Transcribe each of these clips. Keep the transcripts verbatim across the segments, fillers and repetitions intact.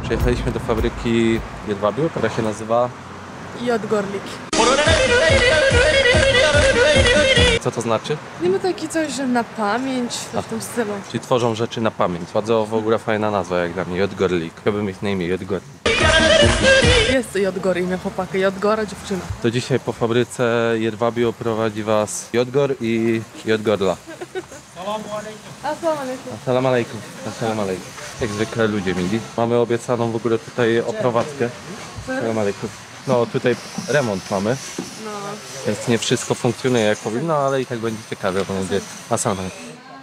Przyjechaliśmy do fabryki jedwabiu, która się nazywa Jodgorlik. Co to znaczy? Nie ma taki coś, że na pamięć w tym stylu. Czyli tworzą rzeczy na pamięć. Bardzo w ogóle fajna nazwa jak dla mnie, Jodgorlik. Chciałbym mieć na imię Jodgorlik. Jest Jodgor imię chłopaka, Jodgora dziewczyna. To dzisiaj po fabryce jedwabiu prowadzi was Jodgor i Jodgorla. Assalamu alaikum. Assalam alaikum. Assalam alaikum. Jak zwykle ludzie mili. Mamy obiecaną w ogóle tutaj oprowadzkę. Assalam alaikum. No tutaj remont mamy, No. więc nie wszystko funkcjonuje jak powinno, ale i tak będzie ciekawe, bo będzie Assalam alaikum.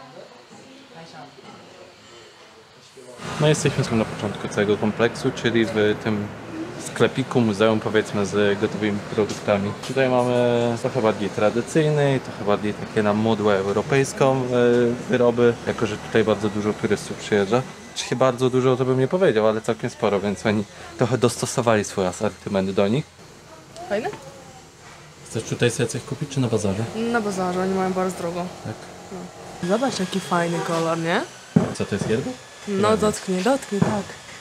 No jesteśmy tu na początku całego kompleksu, czyli w tym sklepiku, muzeum powiedzmy z gotowymi produktami. Tutaj mamy trochę bardziej tradycyjny i trochę bardziej takie na modłę europejską wyroby, jako że tutaj bardzo dużo turystów przyjeżdża. Czy bardzo dużo to bym nie powiedział, ale całkiem sporo, więc oni trochę dostosowali swój asortyment do nich. Fajne? Chcesz tutaj sobie coś kupić, czy na bazarze? Na bazarze, oni mają bardzo drogo. Tak. No. Zobacz jaki fajny kolor, nie? Co to jest jedno? No dotknij, dotknij, tak.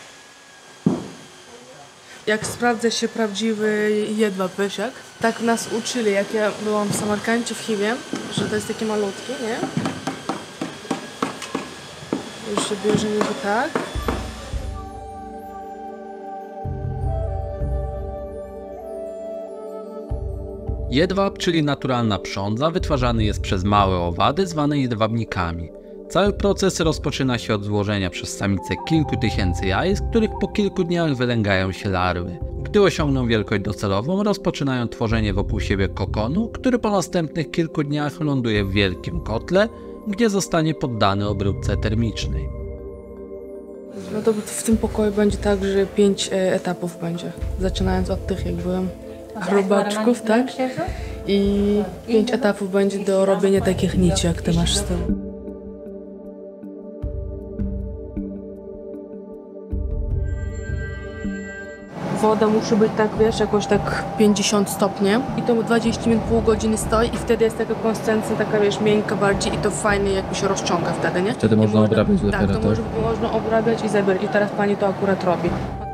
Jak sprawdza się prawdziwy jedwab, wiesz jak? Tak nas uczyli, jak ja byłam w Samarkandzie, w Chiwie, że to jest taki malutki, nie? Już się bierze niby tak. Jedwab, czyli naturalna prządza, wytwarzany jest przez małe owady zwane jedwabnikami. Cały proces rozpoczyna się od złożenia przez samicę kilku tysięcy jaj, z których po kilku dniach wylęgają się larwy. Gdy osiągną wielkość docelową, rozpoczynają tworzenie wokół siebie kokonu, który po następnych kilku dniach ląduje w wielkim kotle, gdzie zostanie poddany obróbce termicznej. No to w tym pokoju będzie tak, że pięć e, etapów będzie. Zaczynając od tych jakby robaczków, tak? I pięć etapów będzie do robienia takich nici, jak ty masz z tyłu. Woda musi być tak, wiesz, jakoś tak pięćdziesiąt stopni i to dwadzieścia minut, pół godziny stoi i wtedy jest taka konsystencja, taka wiesz, miękka bardziej i to fajnie jakby się rozciąga wtedy, nie? Wtedy I można obrabiać dopiero, tak? to tak? Może, można obrabiać i zabierać i teraz pani to akurat robi.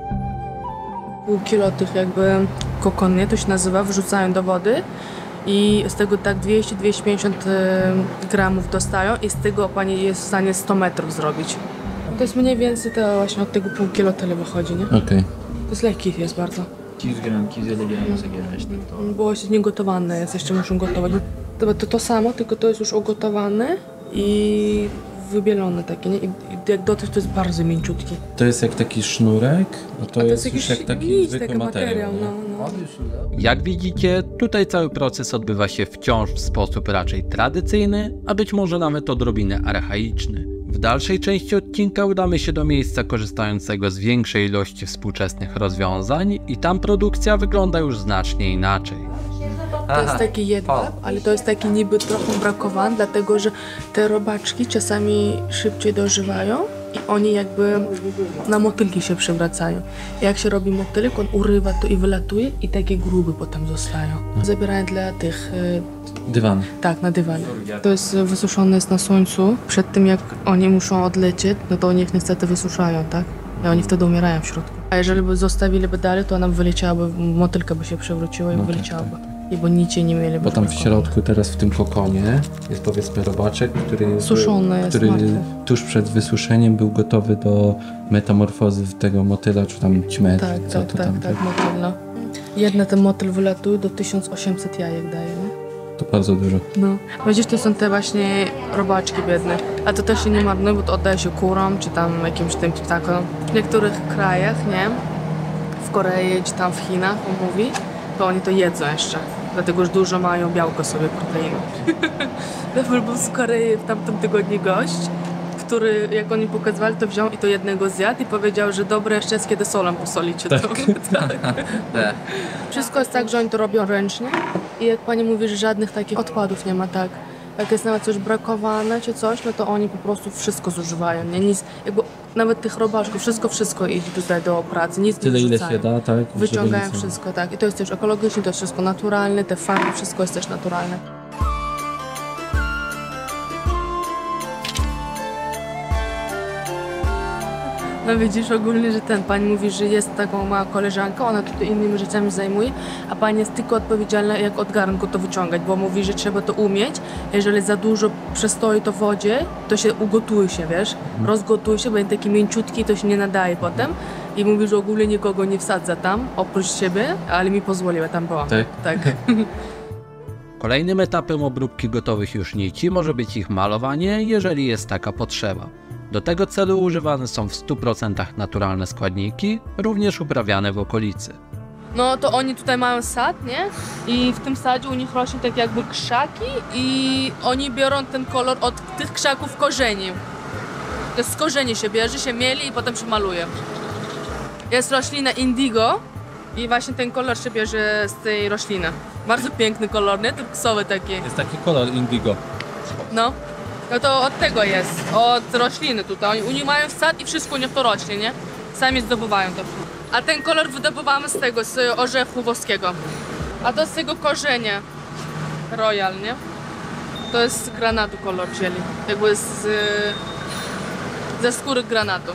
Pół kilo tych jakby kokon, nie? To się nazywa, wrzucają do wody i z tego tak dwieście do dwieście pięćdziesiąt gramów dostają i z tego pani jest w stanie sto metrów zrobić. To jest mniej więcej to właśnie od tego pół kilo tyle wychodzi, nie? Okej. Okay. To jest lekki jest bardzo. iki yüz gram, iki yüz elli gram zagierasz to. Było się niegotowane, jest jeszcze muszą gotować. To, to to samo, tylko to jest już ugotowane i wybielone takie, nie? I jak dotyk to jest bardzo mięciutki. To jest jak taki sznurek, a to, A to jest, jest już jakiś jak taki nic, zwykły taki materiał. materiał no, no. Jak widzicie, tutaj cały proces odbywa się wciąż w sposób raczej tradycyjny, a być może nawet odrobinę archaiczny. W dalszej części odcinka udamy się do miejsca korzystającego z większej ilości współczesnych rozwiązań i tam produkcja wygląda już znacznie inaczej. To jest taki jedwab, ale to jest taki niby trochę brakowany, dlatego że te robaczki czasami szybciej dożywają i oni jakby na motylki się przewracają. I jak się robi motylek, on urywa to i wylatuje i takie gruby potem zostają. Zabierają dla tych... Dywan. Tak, na dywan. To jest wysuszone jest na słońcu. Przed tym jak oni muszą odlecieć, no to oni ich niestety wysuszają, tak? I oni wtedy umierają w środku. A jeżeli by zostawiliby dalej, to ona by wyleciałaby, motylka by się przewróciła i No wyleciałaby. Tak, tak. I bo nic nie mieliby. Bo tam w środku teraz w tym kokonie jest powiedzmy robaczek, który, Suszony jest, który martwy. tuż przed wysuszeniem był gotowy do metamorfozy tego motyla, czy tam ćmy. Tak, co tak, to tak, tam tak, motyl, no. Jedna ten motyl wylatuje do tysiąc osiemset jajek daje, nie? To bardzo dużo. No. Widzisz, to są te właśnie robaczki biedne. A to też się nie marnuje, bo to oddaje się kurom, czy tam jakimś tym ptakom. W niektórych krajach, nie? W Korei, czy tam w Chinach, on mówi, to oni to jedzą jeszcze. Dlatego, że dużo mają białko sobie, proteiny. Nawet był z Korei w tamtym tygodniu gość, który, jak oni pokazywali, to wziął i to jednego zjadł i powiedział, że dobre jeszcze jest, kiedy solem posolicie to. Tak. Tak. Wszystko jest tak, że oni to robią ręcznie i jak pani mówi, że żadnych takich odpadów nie ma, tak. Jak jest nawet coś brakowane czy coś, no to oni po prostu wszystko zużywają, nie? Nic, jakby nawet tych robaczków, wszystko, wszystko idzie tutaj do pracy, nic Tyle nie ile wrzucają. się da, tak? Wyciągają wszystko, tak. I to jest też ekologiczne, to jest wszystko naturalne, te farmy, wszystko jest też naturalne. No widzisz ogólnie, że ten pani mówi, że jest taką mała koleżanka, ona tutaj innymi rzeczami zajmuje, a pani jest tylko odpowiedzialna jak od garnku to wyciągać, bo mówi, że trzeba to umieć. Jeżeli za dużo przestoi to w wodzie, to się ugotuje się, wiesz, rozgotuje się, będzie taki mięciutki, to się nie nadaje potem. I mówi, że ogólnie nikogo nie wsadza tam, oprócz siebie, ale mi pozwoliła, tam była. Tak? Tak. Kolejnym etapem obróbki gotowych już nici może być ich malowanie, jeżeli jest taka potrzeba. Do tego celu używane są w stu procentach naturalne składniki, również uprawiane w okolicy. No to oni tutaj mają sad, nie? I w tym sadzie u nich rośnie tak jakby krzaki i oni biorą ten kolor od tych krzaków korzeni. To jest z korzeni się bierze, się mieli i potem się maluje. Jest roślina indigo i właśnie ten kolor się bierze z tej rośliny. Bardzo piękny kolor, nie? Turksowy taki. Jest taki kolor indigo. No. No to od tego jest, od rośliny tutaj. Oni, oni mają sad i wszystko u nich to rośnie, nie? Sami zdobywają to. A ten kolor wydobywamy z tego, z orzechu włoskiego. A to z tego korzenia. Royal, nie? To jest z granatu kolor wzięli. Jakby z, ze skóry granatu.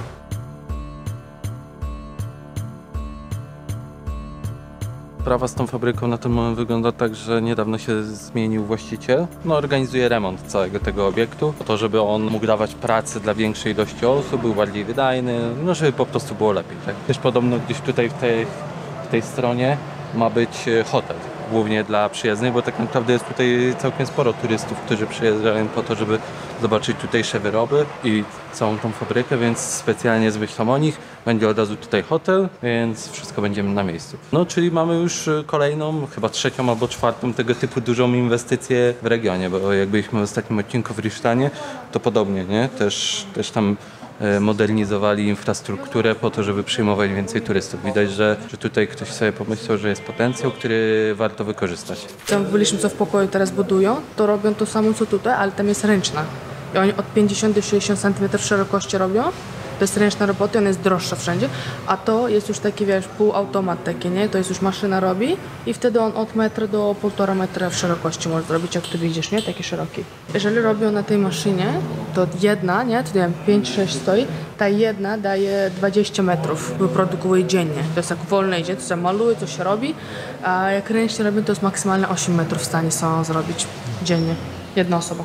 Sprawa z tą fabryką na ten moment wygląda tak, że niedawno się zmienił właściciel. No, organizuje remont całego tego obiektu, po to, żeby on mógł dawać pracy dla większej ilości osób, był bardziej wydajny, no żeby po prostu było lepiej. Tak? Też podobno gdzieś tutaj w tej, w tej stronie ma być hotel, głównie dla przyjezdnych, bo tak naprawdę jest tutaj całkiem sporo turystów, którzy przyjeżdżają po to, żeby zobaczyć tutejsze wyroby i całą tą fabrykę, więc specjalnie zmyślam o nich. Będzie od razu tutaj hotel, więc wszystko będziemy na miejscu. No, czyli mamy już kolejną, chyba trzecią albo czwartą tego typu dużą inwestycję w regionie, bo jak byliśmy w ostatnim odcinku w Risztanie, to podobnie, nie? Też, też tam modernizowali infrastrukturę po to, żeby przyjmować więcej turystów. Widać, że, że tutaj ktoś sobie pomyślał, że jest potencjał, który warto wykorzystać. Tam byliśmy, co w pokoju teraz budują, to robią to samo co tutaj, ale tam jest ręczna. I oni od pięćdziesiąt do sześćdziesięciu centymetrów szerokości robią. To jest ręczna robota, ona jest droższa wszędzie, a to jest już taki, wiesz, półautomat taki, nie? To jest już maszyna robi i wtedy on od metra do półtora metra w szerokości może zrobić, jak tu widzisz, nie? Taki szeroki. Jeżeli robią na tej maszynie, to jedna, nie? Tu nie wiem, pięć sześć stoi, ta jedna daje dwadzieścia metrów, wyprodukuje dziennie. To jest jak wolne idzie, to się maluje, to się robi, a jak ręcznie robią, to jest maksymalnie osiem metrów w stanie są zrobić dziennie. Jedna osoba.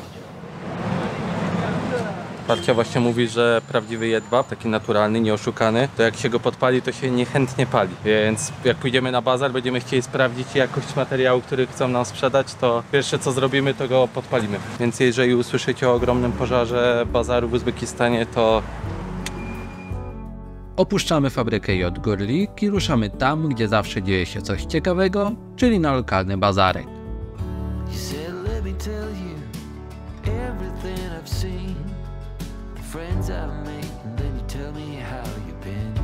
Parcia właśnie mówi, że prawdziwy jedwab, taki naturalny, nieoszukany, to jak się go podpali, to się niechętnie pali. Więc jak pójdziemy na bazar, będziemy chcieli sprawdzić jakość materiału, który chcą nam sprzedać, to pierwsze co zrobimy, to go podpalimy. Więc jeżeli usłyszycie o ogromnym pożarze bazaru w Uzbekistanie, to... Opuszczamy fabrykę Jodgurlik i ruszamy tam, gdzie zawsze dzieje się coś ciekawego, czyli na lokalny bazarek. You said, let me tell you everything I've seen, the friends I've made, and then you tell me how you've been.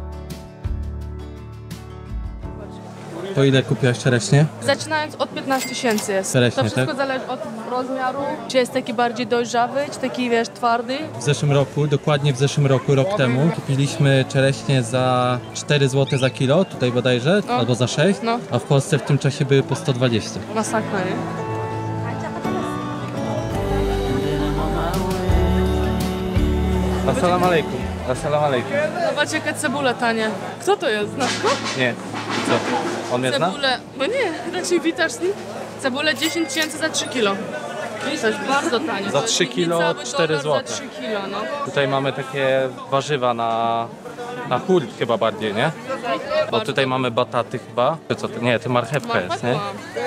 To ile kupiłaś czereśnie? Zaczynając od piętnastu tysięcy jest. Czereśnie, to wszystko tak? zależy od rozmiaru, czy jest taki bardziej dojrzawy, czy taki, wiesz, twardy. W zeszłym roku, dokładnie w zeszłym roku, rok temu, kupiliśmy czereśnie za cztery złote za kilo, tutaj bodajże, No. albo za sześć, No. a w Polsce w tym czasie były po sto dwadzieścia. Masakra, nie? Assalamu alaikum. Assalamu alaikum. Zobacz jaka cebula tania. Kto to jest? Znasz go? Nie. Co? On mnie zna? Cebulę, no nie, raczej witasz z nim. Cebulę dziesięć tysięcy za trzy kilo. To jest bardzo tanie. Za To trzy kilo niecały cztery dolar złote. Za trzy kilo, no. Tutaj mamy takie warzywa na, na hurt chyba bardziej, nie? Bo tutaj mamy bataty chyba. Czy co to? Nie, to marchewka jest, nie?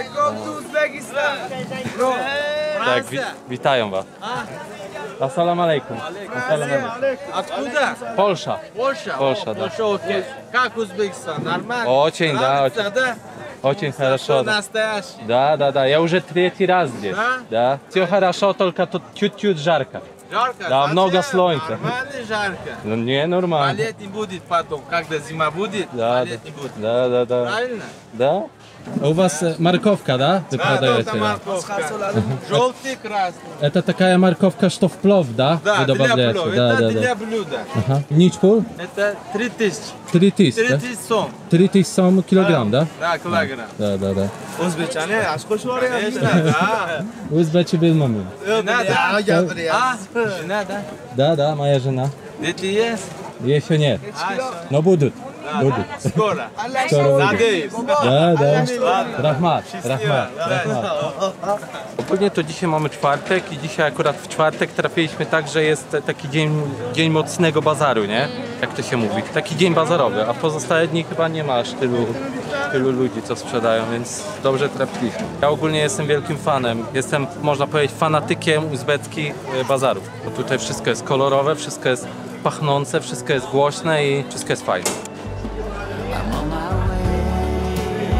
Tak, wi witają was. Assalamu alaikum. Assalamu alaikum. Откуда? Polsza. Польша? Polsza, да. Польша, окей. Как Узбекистан? Нормально? Очень, да, Нравится, да? Очень хорошо. Да. Настоящий. Да, да, да. Я уже третий раз здесь. Да? Да. Все хорошо, только тут чуть-чуть жарко. Жарко? Да, много Совсем солнца. Нормально жарко. Ну, не А нормально. лет не будет потом. Когда зима будет, Да, а да, лет не будет. да, да, да. Правильно? Да? У вас морковка, да? Вы Да, только морковка. Желтый, красный. Это такая морковка, что в плов, да? Да, Вы для добавляете? плова. Да, Это да, для да. блюда. Ага. Ничпул? Это три тысячи. Три тысячи, Три да? тысячи сом. Три тысячи сом килограмм, да? Да, килограмм. Да, да, да. Узбечане, а сколько var ya? Да. Узбечи bilmem. Жена, да? А? Жена, да? Да, да, моя жена. Дети есть? Jeszcze nie. No budut. Budut. Skoro. Skoro Надеюсь. Da, da. Rahmat, rahmat, rahmat. Ogólnie to dzisiaj mamy czwartek i dzisiaj akurat w czwartek trafiliśmy tak, że jest taki dzień, dzień mocnego bazaru, nie? Jak to się mówi. Taki dzień bazarowy, a w pozostałe dni chyba nie ma aż tylu, tylu ludzi, co sprzedają, więc dobrze trafiliśmy. Ja ogólnie jestem wielkim fanem, jestem, można powiedzieć, fanatykiem uzbeckich bazarów. Bo tutaj wszystko jest kolorowe, wszystko jest pachnące, wszystko jest głośne i wszystko jest fajne. I'm on my way.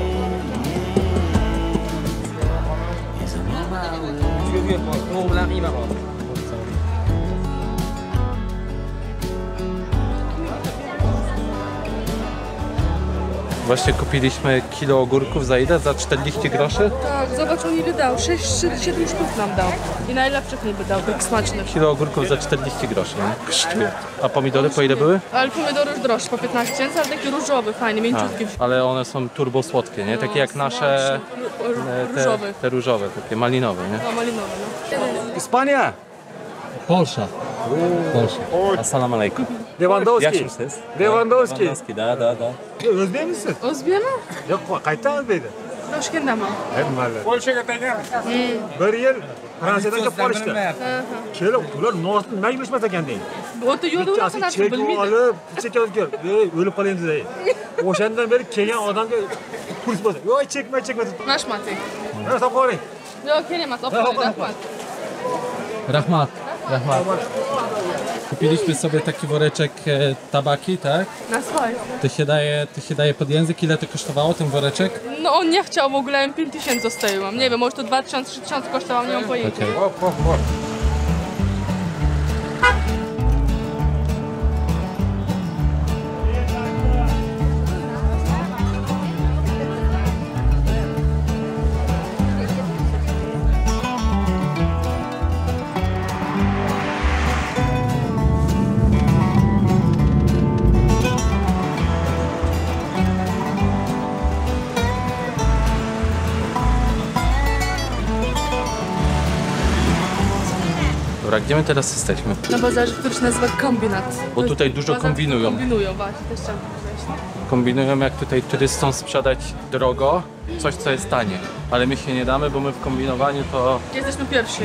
Yes, I'm on my way. Właśnie kupiliśmy kilo ogórków za ile? Za czterdzieści groszy? Tak, zobacz, on niby dał. sześć siedem sztuk nam dał. I najlepszych niby dał, tak smacznych. Kilo ogórków za czterdzieści groszy, nie? Kosztuje. A pomidory po ile były? Ale pomidory już droższe, po piętnaście tysięcy, ale takie różowe, fajnie, mięciutkie. Ale one są turbo słodkie, nie? Takie jak nasze e, te, Różowe. te różowe, takie malinowe, nie? No, malinowe, no. Hiszpania. Polsza. Polsza. Assalamu alaikum. Lewandowski. Yaxshimisiz? Lewandowski. Lewandowski, da, da, da. O'zbekmisiz? O'zbekmi? Yo'q, qayerdan o'zbekda? Toshkentdaman. Polshaga tayyor. Bir yil Fransiyadan kelib qolishdi. Kelib, ular nosni nima yemishmas ekan deydi. O'ta yo'lda unaqa narsa chek bilmaydi. olib, chek olib kel. Ey, o'lib qolamiz deydi. O'shandan beri kelgan odamga kurs bo'lsa, "Yo'q, chekma, chekma." Nashmating. Mana sop qo'ying. Yo'q, kerak emas, opa, rahmat. Rahmat. Rahmat. Kupiliśmy sobie taki woreczek e, tabaki, tak? Na swoje. To się daje, to się daje pod język. Ile to kosztowało, ten woreczek? No on nie chciał w ogóle, ja pięć tysięcy zostawiłam. Nie wiem, może to dwa tysiące, trzy tysiące kosztowało, nie mam pojęcia. Okej. Dobra, gdzie my teraz jesteśmy? Na bazarze, który się nazywa kombinat. Bo tutaj dużo Bazar kombinują. Kombinują, właśnie, też chciałam powiedzieć. Kombinują, jak tutaj turystom sprzedać drogo coś, co jest tanie. Ale my się nie damy, bo my w kombinowaniu to... Jesteśmy pierwsi.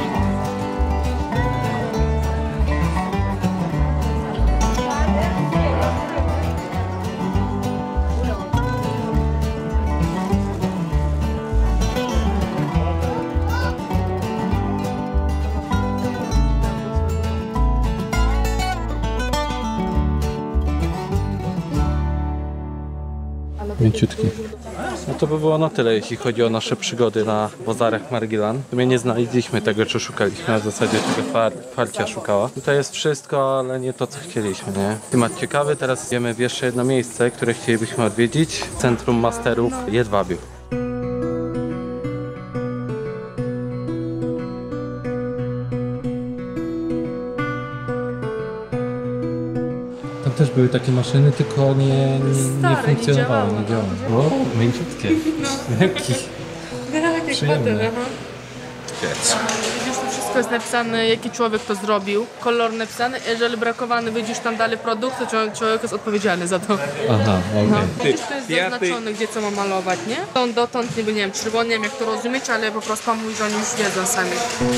Mięciutki. No to by było na tyle, jeśli chodzi o nasze przygody na bazarach Margilan. W sumie nie znaleźliśmy tego, co szukaliśmy, na zasadzie czego far, Farcia szukała. Tutaj jest wszystko, ale nie to, co chcieliśmy, nie? Temat ciekawy, teraz idziemy w jeszcze jedno miejsce, które chcielibyśmy odwiedzić. Centrum Masterów Jedwabiu. Tam też były takie maszyny, tylko nie, nie, nie Stare, nie funkcjonowały, działały. nie działały. O, mięciutkie. Jaki? Tak, jak Przyjemne. bateria, aha. Widzisz, tu wszystko jest napisane, jaki człowiek to zrobił. Kolor napisany, jeżeli brakowany, widzisz tam dalej produkt, to człowiek- człowiek jest odpowiedzialny za to. Aha, okej. No. Widzisz, to jest zaznaczone, gdzie co ma malować, nie? Stąd dotąd niby, nie wiem, czerwony, nie wiem jak to rozumieć, ale po prostu pan mówi, że oni już wiedzą sami.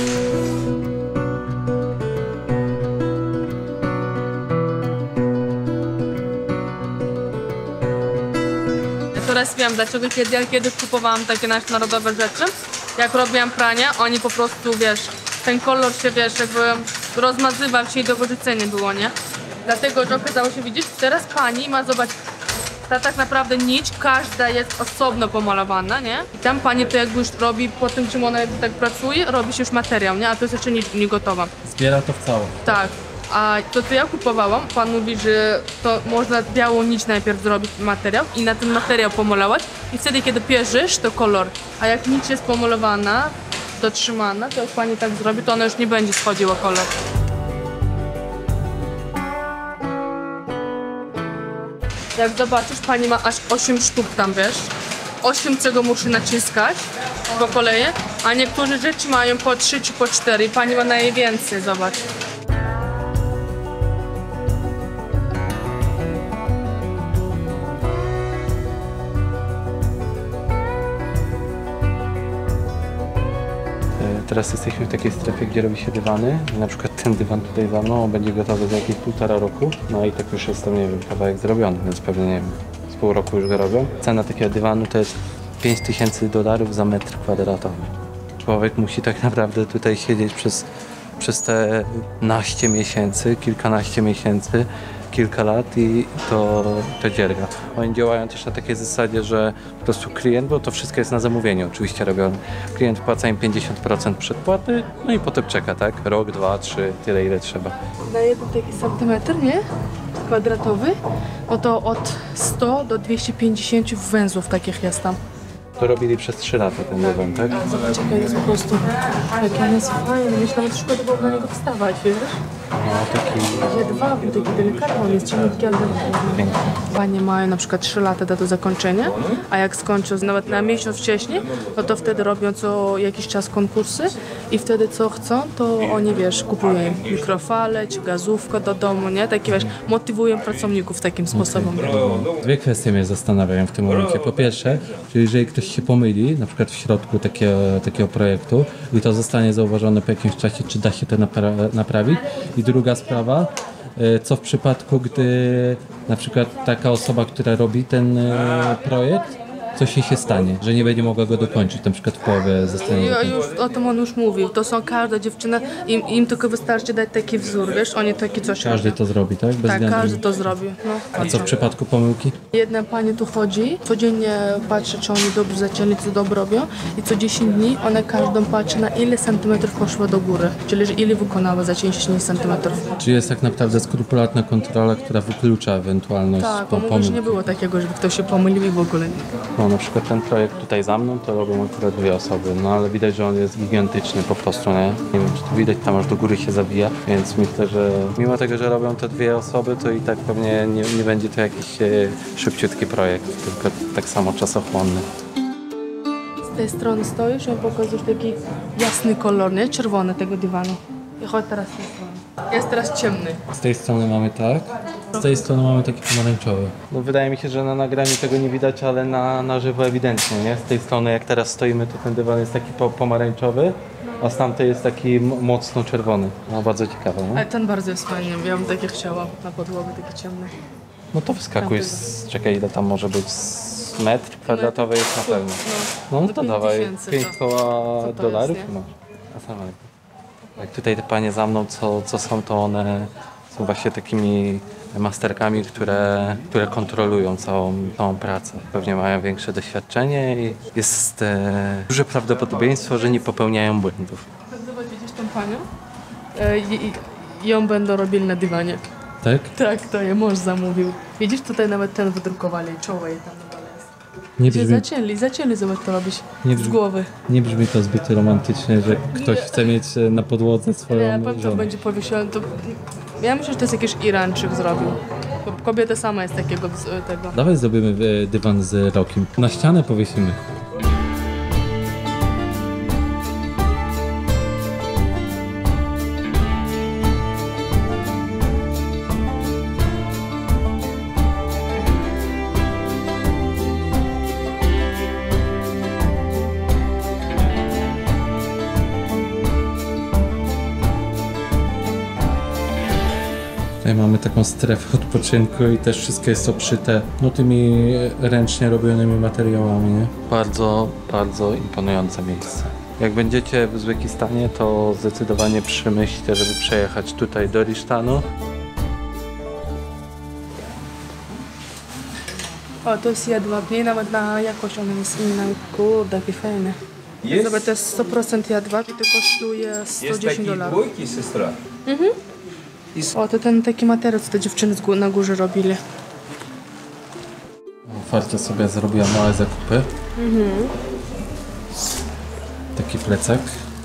Ja teraz wiem, dlaczego kiedy ja kiedyś kupowałam takie nasze narodowe rzeczy, jak robiłam pranie, oni po prostu, wiesz, ten kolor się, wiesz, jakby rozmazywał się i do wyrzucenia było, nie? Dlatego, że okazało się, widzisz, teraz pani ma, zobacz, ta tak naprawdę nić, każda jest osobno pomalowana, nie? I tam pani to jakby już robi, po tym czym ona jakby tak pracuje, robi się już materiał, nie? A to jest jeszcze nie, nie gotowa. Zbiera to w całość. Tak. A to, co ja kupowałam, pan mówi, że to można białą nić najpierw zrobić materiał i na ten materiał pomalować i wtedy, kiedy pierzysz, to kolor. A jak nić jest pomalowana, dotrzymana, to jak pani tak zrobi, to ona już nie będzie schodziła kolor. Jak zobaczysz, pani ma aż osiem sztuk tam, wiesz. osiem czego musi naciskać po kolei, a niektóre rzeczy mają po trzy czy po cztery. Pani ma najwięcej, zobacz. Teraz jesteśmy w takiej strefie, gdzie robi się dywany. Na przykład ten dywan tutaj za mną będzie gotowy za jakieś półtora roku. No i tak już jest tam, nie wiem, kawałek zrobiony, więc pewnie, nie wiem, z pół roku już go robią. Cena takiego dywanu to jest pięć tysięcy dolarów za metr kwadratowy. Człowiek musi tak naprawdę tutaj siedzieć przez, przez te naście miesięcy, kilkanaście miesięcy, kilka lat i to, to dzierga. Oni działają też na takiej zasadzie, że po prostu klient, bo to wszystko jest na zamówienie oczywiście robione. Klient wpłaca im pięćdziesiąt procent przedpłaty, no i potem czeka, tak? Rok, dwa, trzy, tyle ile trzeba. Na jeden taki centymetr, nie? Kwadratowy, no to od sto do dwieście pięćdziesiąt węzłów takich jest tam. To robili przez trzy lata ten dywan, tak? Zobacz, jaka jest po prostu, jaki on jest fajny. Myślałam, że szkoda było na niego wstawać, wiesz? No taki Jedwaby, taki delikatny, on jest cienki, ale piękny. Panie mają na przykład trzy lata do zakończenia, a jak skończą nawet na miesiąc wcześniej, no to wtedy robią co jakiś czas konkursy i wtedy co chcą, to oni, wiesz, kupują im mikrofale czy gazówkę do domu, nie? Takie, wiesz, motywują pracowników takim sposobem. Dwie kwestie mnie zastanawiają w tym momencie. Po pierwsze, że jeżeli ktoś się pomyli, na przykład w środku takiego, takiego projektu i to zostanie zauważone po jakimś czasie, czy da się to napra- naprawić. I druga sprawa, co w przypadku, gdy na przykład taka osoba, która robi ten projekt, coś jej się stanie, że nie będzie mogła go dokończyć, na przykład w połowie zostanie. Ja już o tym on już mówił, to są każda dziewczyna, im, im tylko wystarczy dać taki wzór, wiesz, oni takie coś Każdy robią. to zrobi, tak? Bez Tak, względu- każdy to zrobi. No. A co w przypadku pomyłki? Jedna pani tu chodzi, codziennie patrzy, czy oni dobrze zaczęli, co dobrze robią i co dziesięć dni ona każdą patrzy, na ile centymetrów poszła do góry, czyli że ile wykonała za dziesięć centymetrów. Czy jest tak naprawdę skrupulatna kontrola, która wyklucza ewentualność Tak, po- bo mówię, że pomyłki? nie było takiego, żeby ktoś się pomylił i w ogóle nie. No na przykład ten projekt tutaj za mną to robią akurat dwie osoby, no ale widać, że on jest gigantyczny po prostu, nie? Nie wiem, czy to widać, tam aż do góry się zawija, więc myślę, że mimo tego, że robią to dwie osoby, to i tak pewnie nie, nie będzie to jakiś e, szybciutki projekt, tylko tak samo czasochłonny. Z tej strony stoisz i pokazujesz taki jasny kolor, nie? Czerwony tego dywanu. I chodź teraz z tej strony. Jest teraz ciemny. Z tej strony mamy tak, z tej strony mamy taki pomarańczowy. No wydaje mi się, że na nagraniu tego nie widać, ale na, na żywo ewidentnie, nie? Z tej strony jak teraz stoimy, to ten dywan jest taki po, pomarańczowy, a z tamtej jest taki m- mocno czerwony. No bardzo ciekawe, nie? Ale ten bardzo jest fajny, ja bym takie chciała na podłogę, taki ciemny. No to wyskakuj z, czekaj ile tam może być, z metr kwadratowy jest na pewno. No, no do to pięć dawaj, tysięcy pięć to- koła co to dolarów jest, nie? masz. A sam jak tutaj te panie za mną, co, co są, to one są właśnie takimi masterkami, które, które kontrolują całą, całą pracę. Pewnie mają większe doświadczenie i jest e, duże prawdopodobieństwo, że nie popełniają błędów. Zobacz, widzisz tą panią? E, i, i ją będą robili na dywanie. Tak? Tak, to je mąż zamówił. Widzisz, tutaj nawet ten wydrukowali, czoło je tam na dole jest. Nie Gdzie brzmi, zaczęli, zaczęli zobacz to robić Nie z brzmi- głowy. nie brzmi to zbyt romantycznie, że ktoś chce mieć e, na podłodze Ja swoją pewnie to żonę. będzie powiesione. To... Ja myślę, że to jest jakiś Irańczyk zrobił. Bo kobieta sama jest takiego wz- tego. Dawaj zrobimy e, dywan z rokiem. Na ścianę powiesimy. Tutaj mamy taką strefę odpoczynku i też wszystko jest obszyte no, tymi ręcznie robionymi materiałami. Nie? Bardzo, bardzo imponujące miejsce. Jak będziecie w Uzbekistanie, to zdecydowanie przemyślcie, żeby przejechać tutaj do Rishhtanu. O, to jest jedwab, nie? Nawet na jakość ona jest inna. Kurde, jaki fajny. Zobacz, to jest sto procent jedwab i to kosztuje sto dziesięć dolarów. двойки, сестра. O, to ten taki materiał, co te dziewczyny z gó- na górze robili. Farcia sobie zrobiła małe zakupy. Taki plecak.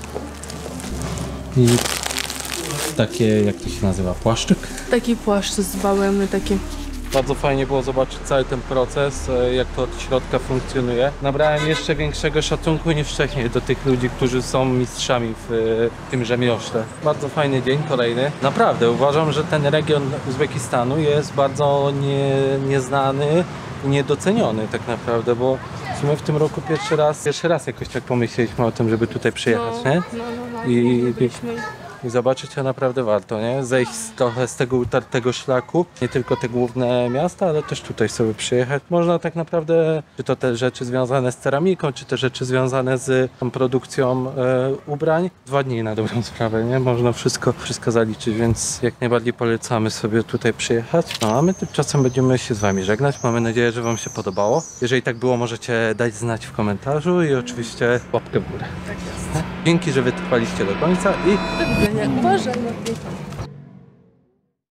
I takie, jak to się nazywa, płaszczyk. Taki płaszcz z bawełny, taki. Bardzo fajnie było zobaczyć cały ten proces, e, jak to od środka funkcjonuje. Nabrałem jeszcze większego szacunku niż wcześniej do tych ludzi, którzy są mistrzami w e, tym rzemiośle. Bardzo fajny dzień, kolejny. Naprawdę uważam, że ten region Uzbekistanu jest bardzo nie, nieznany i niedoceniony tak naprawdę, bo W sumie w tym roku pierwszy raz, pierwszy raz jakoś tak pomyśleliśmy o tym, żeby tutaj przyjechać, No, nie? no, no, no. I- I byliśmy... I zobaczyć, a naprawdę warto, nie? Zejść z, trochę z tego utartego szlaku, nie tylko te główne miasta, ale też tutaj sobie przyjechać. Można tak naprawdę, czy to te rzeczy związane z ceramiką, czy te rzeczy związane z tą produkcją e, ubrań, dwa dni na dobrą sprawę, nie? Można wszystko, wszystko zaliczyć, więc jak najbardziej polecamy sobie tutaj przyjechać. No a my tymczasem będziemy się z wami żegnać. Mamy nadzieję, że wam się podobało. Jeżeli tak było, możecie dać znać w komentarzu i oczywiście łapkę w górę. Tak jest. Dzięki, że wytrwaliście do końca i Do widzenia. Uważaj na piłkę.